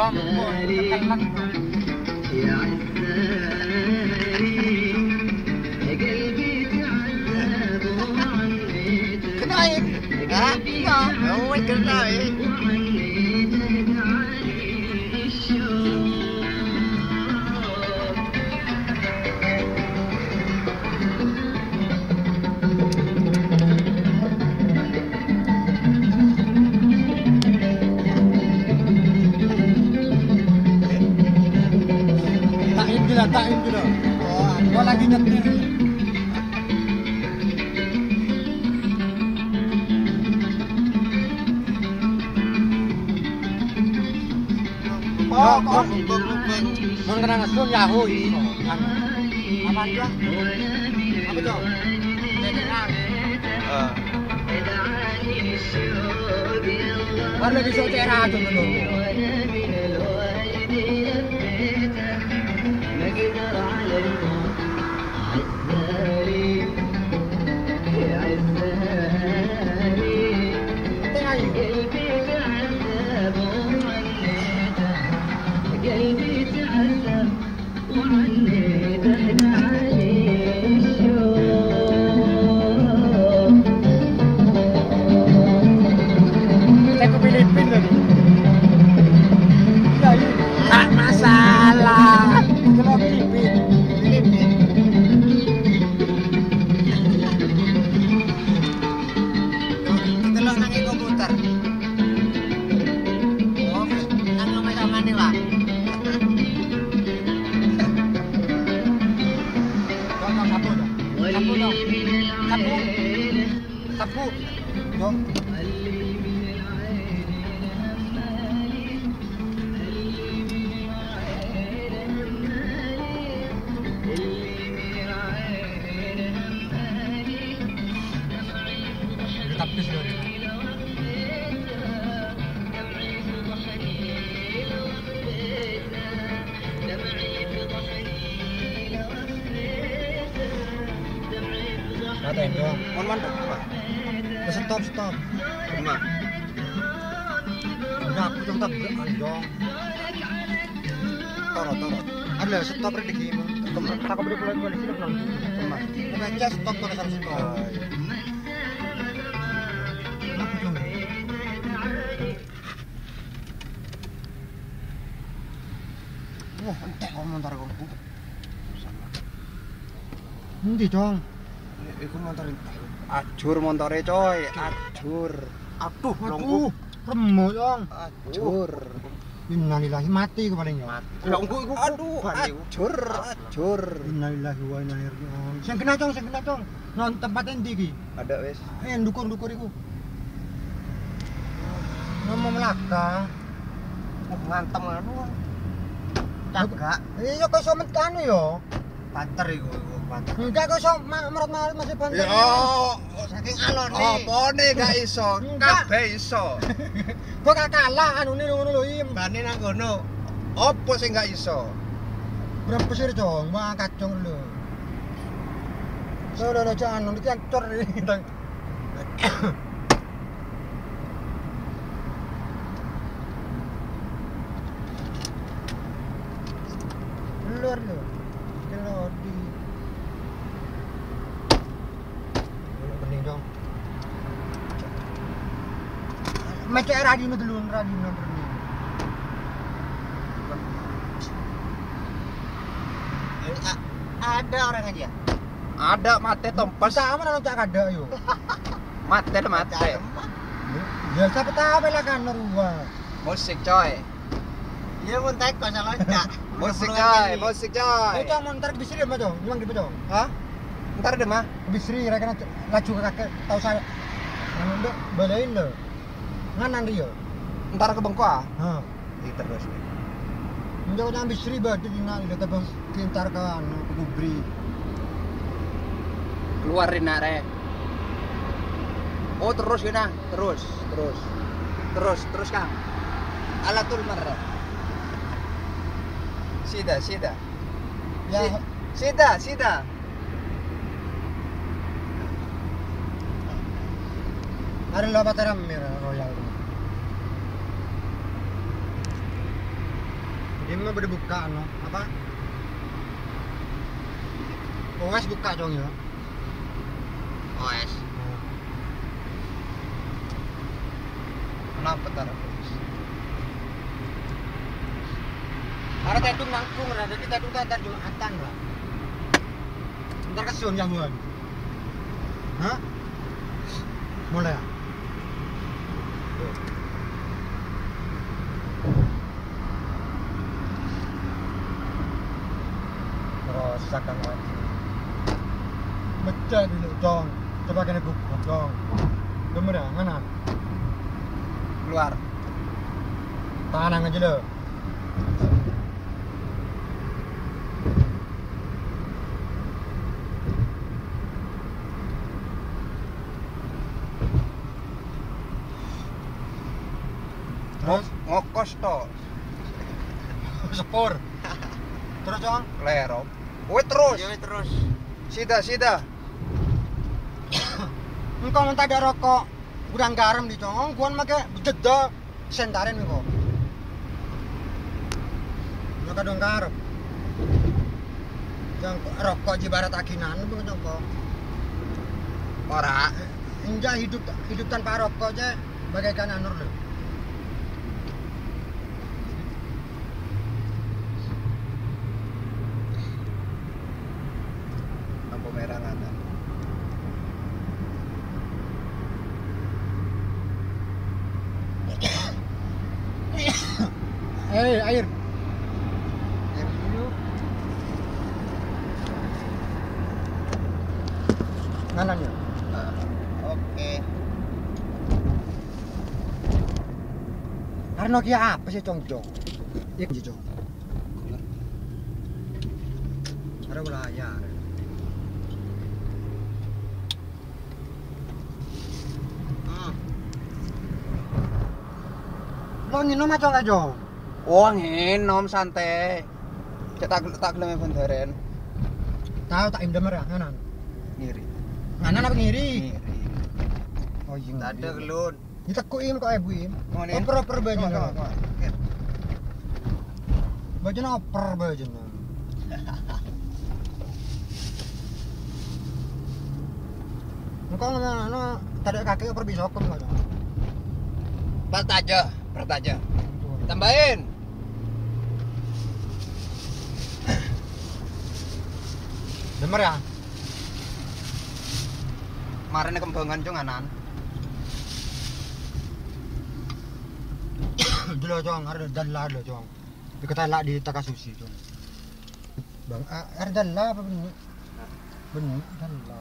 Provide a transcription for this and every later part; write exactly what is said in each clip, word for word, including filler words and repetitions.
ketelan. يا عزاري يا قلبي تعذب وعليتك Kenaik. يا قلبي Oh, kenaik. وعليتك علي الشوق Takin gila, takin gila. Oh, gua lagi nyetir. Oh, kok mun kena ngesun Yahoo iso. Apa dia? Apa tuh? Dengeran. آه. Baru bisa cerah tuh dulu. وانا من الوالد لبيته ما اقدر على الموت عزاري يا عزاري Tengah قلبي تعذب وعنيته قلبي تعذب وعنيته علي الشوق saya ke Filipina nih. Iya, iya. Tak masalah. Kalau Filipina, Filipina. Kita lo nangis komputer. Oh, nang ngomong sama nih lah. Dong, sapu dong. Sapu dong. Sapu. Sapu. Dong. Tapi sudah. Katain dong. Mon mantap Pak. Stop, stop. Cuma Udah aku dong tak dong. toro toro. Ada stop rek iki. Teman. Tak boleh pulang balik sini pulang. Teman. Baca stop tulisan stop. Aku dong. Wah, entek kok motor kok. Endi, Dong? Iku motor Ajur montore, coy. Ajur. Aduh, Aduh, remuk, Dong. Ajur. Innalillahi mati ku paling ya. Ya engko iku Aduh, ajur, ajur. Innalillahi wa inna ilaihi raji'un. Sing kena, Dong, sing kena, Dong. Non tempat endi iki? Ada wis. Eh, ndukur-ndukur iku. Ngomong melaka. Oh, ngantem anu. Cagak. Iya kok iso mentanu yo. Banter iku iku banter. Enggak kok iso marot-marot masih banter. Ya, saking alone. Opone gak iso? Kabeh iso. Kok gak kalah anune ngono lho, Im. Bane nang kono. Opo sing gak iso? Berapa sih, Dong? Wah, kacung lho. Sudah aja anu iki ancur iki. Lur lho. Kelor di. Ini bening dong. Macam radio dulu, radio nomor ini. Ada orang aja. Ada mate tempas. Sama nang cak ada yo. Mate mate. Ya siapa tahu lah kan ruwa. Musik coy. Iya mun tek kok salonca. Musik coy, musik coy. Itu montar ke bisri mah dong, nyuang di dong. Hah? Ntar deh mah. Bisri rek laju ke kakek tahu saya. Anu nduk balain lho. Nganan dia. Ntar ke Bengko ah. Heeh. Di terus. Njau nang bisri badi dina ile tabang kintar ka anu kubri. Keluarin nak re. Oh terus gini, terus, terus, terus, terus Kang. Alatul marra. Sida, sida. Ya, Sida, sida. ada lo bataram mira royal. Ini mah udah buka no. Apa? O S buka dong ya. O S. Kenapa taruh O S? Karena tedung nangkung lah, jadi tedung tuh antar Jumatan lah. Ntar kesun ya buan. Hah? Mulai ya? Terus sakang lagi. Baca dulu dong. Coba kena buka dong. Demen ya, nganan. Keluar. Tangan aja lo. Terus Ngokos to. sepur. Terus dong. Lero. Woi terus. Ya terus. Sida sida. Engkau minta ada rokok gudang garam di cong, gua make jeda sentaren engkau. Lu kadang garam. Yang rokok di barat akinan lu cong. Ora. Enggak hidup hidup tanpa rokok aja bagaikan anur lu. Lampu merah nganan. Eh, air. Air dulu. Nganan ya. Nah, oke. Karena Nokia apa sih cong cong? Iya cong. Ada belayar. Hmm. Lo nyinom aja nggak cong? Wah, nginom santai. Cetak tak gelem benderen. Tahu tak indem ya nganan. Ngiri. Nganan apa ngiri? Ngiri. Oh iya. Tak ada gelun. Kita kuim kok ibu im. Ngonin. Oper oper baju Kok, nggak? kok, kok. Baju oper baju Engkau ngono tadi kaki oper bisa oper nggak? Pert aja, pert aja. Tambahin. Demer ya? Kemarin kembangan cung anan. Dulu cong, ada dalla dulu cong. Dikata di Takasushi cong. Bang, ada dalla apa benih? Benih dalla.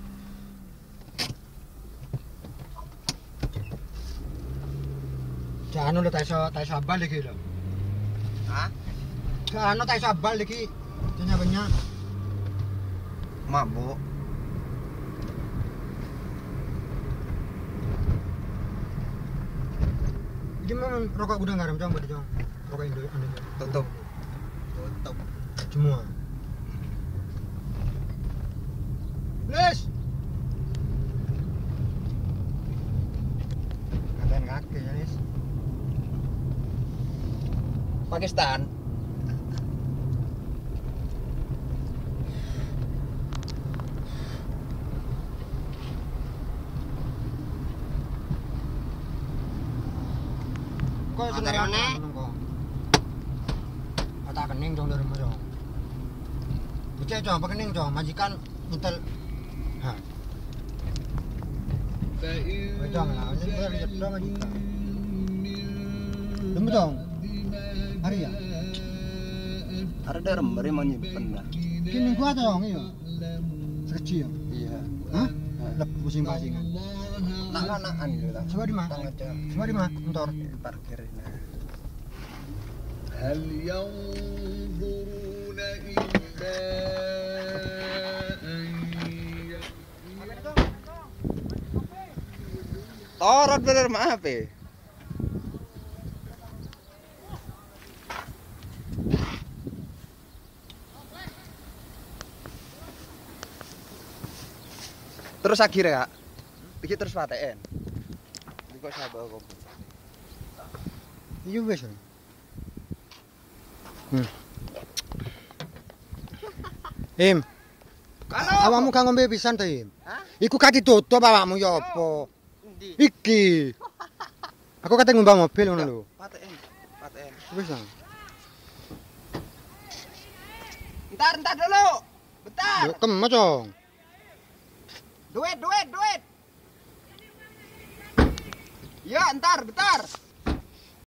Jangan lu tayo tayo sabal lagi lo. Hah? Jangan tayo sabal lagi. Tanya banyak. Mabuk. Ini memang rokok gudang garam cong, berarti cong. Rokok Indo anu. Tutup. Tutup. Semua. Les. Ngatain kaki ya, Les. Pakistan. Kok Antar mana? Otak kening dong dari mana? Bocah cong, apa kening cong? Majikan nyetel. Hah. Bocah lah, ini dari jepang majikan. Demi dong. Hari ya. Ada darem bari mau nyimpen dah. Kini gua dong iya. Sekecil. Iya. Hah? Lep pusing pasingan. Nak nakan gitu lah. Coba di mana? Tang aja. Coba di mana? Motor. Parkir ini. هل ينظرون إلا أن Torot bener maaf ya. Terus akhirnya kak, iki terus paten. Iki kok sabar kok. Iya wes. Hmm. Im. Kalau Awakmu gak ngombe pisan ta, Im? Hah? Iku gak ditutup awakmu ya apa? Endi? Iki. Aku kate ngumbang mobil ngono lho. Paten. Paten. Wis nang. Bentar, bentar dulu. Bentar. Yo kemes dong. Duit, duit, duit. Ya, entar, bentar.